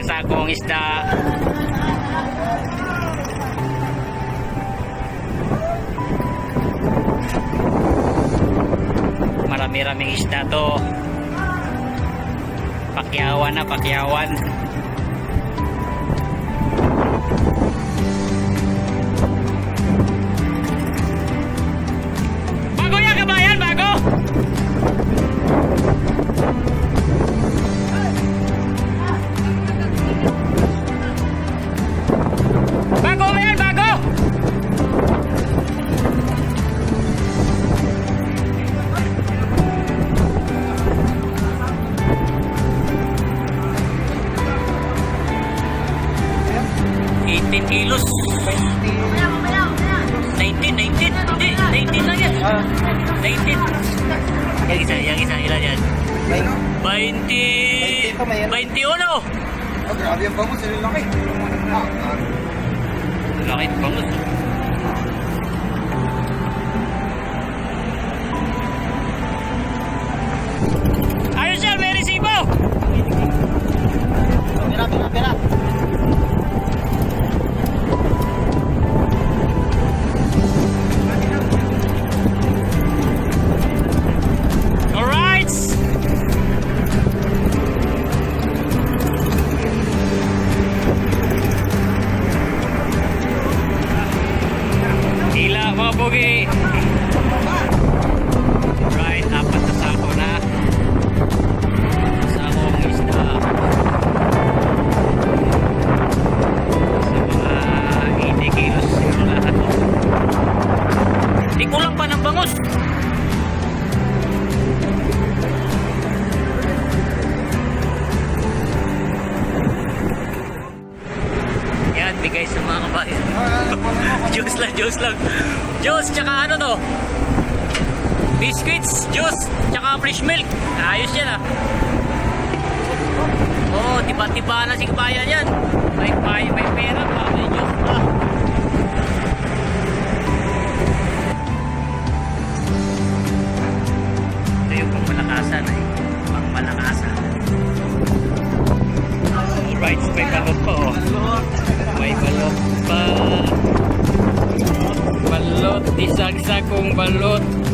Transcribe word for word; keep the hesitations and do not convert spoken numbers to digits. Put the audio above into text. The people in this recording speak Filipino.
sagsakong isda. Marami-raming isda to. Pakyawan na, pakyawan. Bago yan kabayan, bago. Bago ba yan, bago. eighteen kilos. nineteen, nineteen. Hindi, nineteen lang yan. nineteen. Yang isa, yang isa, ilan yan? twenty. twenty-one. Oh, grabe yung bangus. Yung laki. Laki yung bangus. Ayos yan, may resibo. Pira, pira, pira. Mga bugi. Right, apat na sako na. Sakong isda. Sa mga eighty kilos siguro lahat. Di kulang pa ng bangus. Yan, bigay sa mga kabayan. Juice lang, juice lang. Juice, tsaka ano to? Biscuits, juice, tsaka fresh milk. Ayos yan ah. Oo, oh, tiba-tiba na si kabayan yan. May, may, may pera pa, may juice pa. Ito yung pangmalakasan eh. Pangmalakasan. Alright, may balot pa oh. May balot pa. Balot, isagsakong balot.